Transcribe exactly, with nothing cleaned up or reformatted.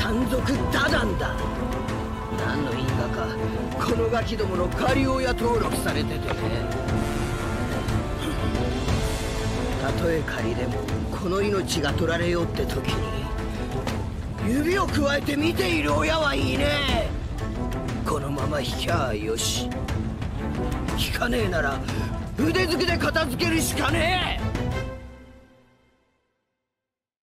単独多段だ。何の因果かこのガキどもの仮親登録されててね。たとえ仮でもこの命が取られようって時に指をくわえて見ている親はいいねえ。このまま引きゃあよし、引かねえなら腕ずくで片付けるしかねえ。